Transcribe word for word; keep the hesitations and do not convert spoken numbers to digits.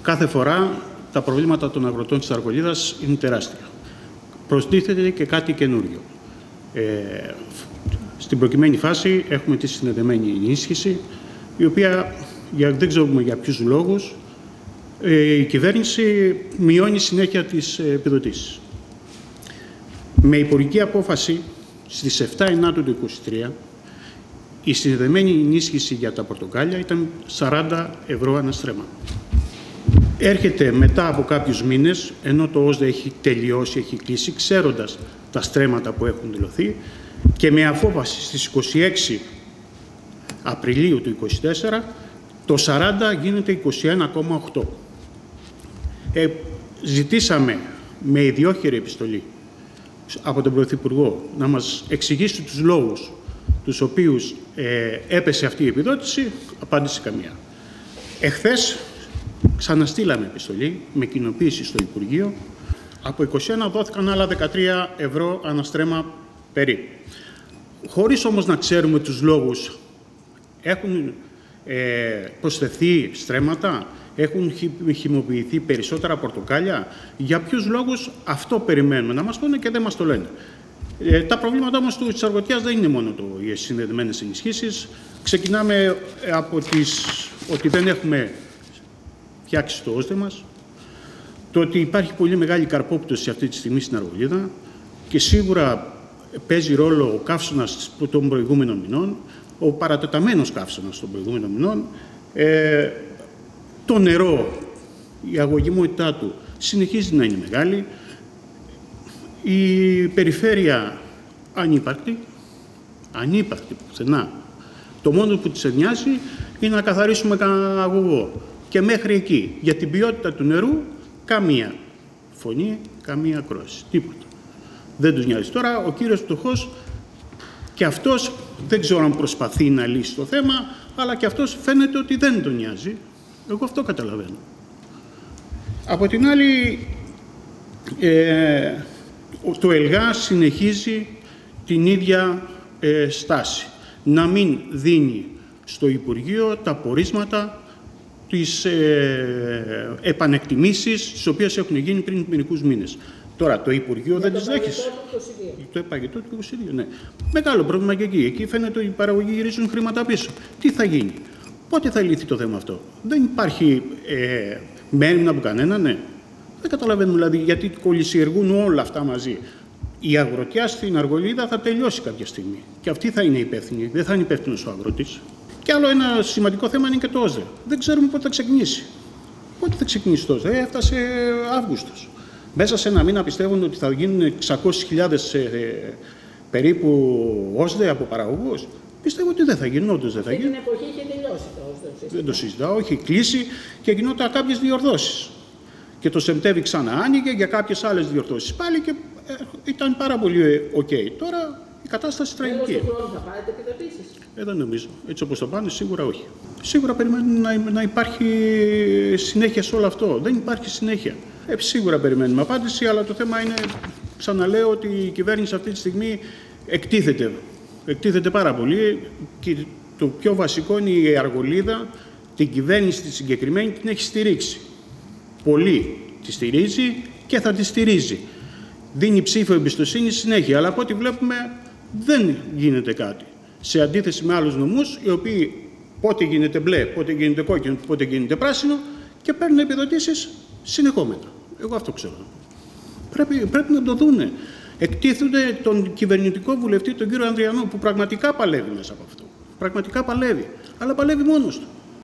κάθε φορά τα προβλήματα των αγροτών της Αργολίδας είναι τεράστια. Προστίθεται και κάτι καινούριο. Ε, στην προκειμένη φάση έχουμε τη συνδεδεμένη ενίσχυση, η οποία για, δεν ξέρουμε για ποιους λόγους ε, η κυβέρνηση μειώνει συνέχεια τις επιδοτήσεις. Με υπουργική απόφαση στις επτά Ενάτου του είκοσι τρία η συνδεδεμένη ενίσχυση για τα πορτοκάλια ήταν σαράντα ευρώ ανά στρέμμα. Έρχεται μετά από κάποιους μήνες, ενώ το ΟΣΔΕ έχει τελειώσει, έχει κλείσει, ξέροντας τα στρέμματα που έχουν δηλωθεί, και με απόφαση στις είκοσι έξι Απριλίου του είκοσι τέσσερα, το σαράντα γίνεται είκοσι ένα κόμμα οκτώ. Ε, ζητήσαμε με ιδιόχειρη επιστολή από τον Πρωθυπουργό να μας εξηγήσει τους λόγους τους οποίους ε, έπεσε αυτή η επιδότηση. Απάντηση καμία. Εχθές ξαναστήλαμε επιστολή με κοινοποίηση στο Υπουργείο. Από είκοσι ένα δόθηκαν άλλα δεκατρία ευρώ ανά στρέμμα περίπου. Χωρίς όμως να ξέρουμε τους λόγους, έχουν ε, προσθεθεί στρέμματα, έχουν χυμοποιηθεί περισσότερα πορτοκάλια. Για ποιους λόγους, αυτό περιμένουμε να μας πούνε και δεν μας το λένε. Ε, τα προβλήματα όμως της αργοτιάς δεν είναι μόνο το, οι συνδεδεμένες ενισχύσεις. Ξεκινάμε από τις, ότι δεν έχουμε φτιάξει το ΟΣΔΕ μας, το ότι υπάρχει πολύ μεγάλη καρπόπτωση αυτή τη στιγμή στην Αργολίδα και σίγουρα παίζει ρόλο ο καύσωνας των προηγούμενων μηνών, ο παρατεταμένος καύσωνας των προηγούμενων μηνών, ε, το νερό, η αγωγημότητά του συνεχίζει να είναι μεγάλη, η περιφέρεια ανύπαρκτη, ανύπαρκτη πουθενά. Το μόνο που της νοιάζει είναι να καθαρίσουμε κανένα αγωγό. Και μέχρι εκεί, για την ποιότητα του νερού, καμία φωνή, καμία ακρόαση, τίποτα. Δεν τους νοιάζει. Τώρα ο κύριος φτωχός και αυτός δεν ξέρω αν προσπαθεί να λύσει το θέμα, αλλά και αυτός φαίνεται ότι δεν τον νοιάζει. Εγώ αυτό καταλαβαίνω. Από την άλλη, ε, το ΕΛΓΑ συνεχίζει την ίδια ε, στάση. Να μην δίνει στο Υπουργείο τα πορίσματα, τις ε, επανεκτιμήσεις τις οποίες έχουν γίνει πριν μερικούς μήνες. Τώρα το Υπουργείο για δεν τις δέχει. Το παγετό του είκοσι δύο, ναι. Μεγάλο πρόβλημα και εκεί. Εκεί φαίνεται ότι οι παραγωγοί γυρίζουν χρήματα πίσω. Τι θα γίνει, πότε θα λυθεί το θέμα αυτό? Δεν υπάρχει ε, μέρημνα από κανένα, ναι. Δεν καταλαβαίνουμε δηλαδή γιατί κολλησιεργούν όλα αυτά μαζί. Η αγροτιά στην Αργολίδα θα τελειώσει κάποια στιγμή. Και αυτή θα είναι υπεύθυνη. Δεν θα είναι υπεύθυνος ο αγρότης. Και άλλο ένα σημαντικό θέμα είναι και το ΟΣΔΕ. Δεν ξέρουμε πότε θα ξεκινήσει. Πότε θα ξεκινήσει το ΟΣΔΕ? Έφτασε Αύγουστος. Μέσα σε ένα μήνα πιστεύουν ότι θα γίνουν εξακόσιες χιλιάδες ε, περίπου ΟΣΔΕ από παραγωγούς. Πιστεύω ότι δεν θα γίνουν, όντως δεν θα γίνουν. Στην εποχή είχε τελειώσει το ΟΣΔΕ. Δεν το συζητάω, έχει κλείσει και γινόταν κάποιες διορθώσεις. Και το Σεπτέμβρη ξανά άνοιγε για κάποιες άλλες διορθώσεις πάλι και ε, ήταν πάρα πολύ οκ. Okay. Τώρα η κατάσταση τραγική. Τέλος του χρόνου θα πάρετε επιδοτήσεις? Ε, δεν νομίζω. Έτσι όπως το πάνε, σίγουρα όχι. Σίγουρα περιμένουν να, να υπάρχει συνέχεια σε όλο αυτό. Δεν υπάρχει συνέχεια. Ε, σίγουρα περιμένουμε απάντηση, αλλά το θέμα είναι, ξαναλέω, ότι η κυβέρνηση αυτή τη στιγμή εκτίθεται. Εκτίθεται πάρα πολύ και το πιο βασικό είναι η Αργολίδα, την κυβέρνηση τη συγκεκριμένη την έχει στηρίξει. Πολύ τη στηρίζει και θα τη στηρίζει. Δίνει ψήφο εμπιστοσύνη συνέχεια, αλλά από ό,τι βλέπουμε δεν γίνεται κάτι. Σε αντίθεση με άλλους νομούς, οι οποίοι πότε γίνεται μπλε, πότε γίνεται κόκκινο, πότε γίνεται πράσινο και παίρνουν επιδοτήσεις συνεχόμενα. Εγώ αυτό ξέρω. Πρέπει, πρέπει να το δούνε. Εκτίθονται τον κυβερνητικό βουλευτή, τον κύριο Ανδριανό, που πραγματικά παλεύει μέσα από αυτό. Πραγματικά παλεύει. Αλλά παλεύει μόνος του.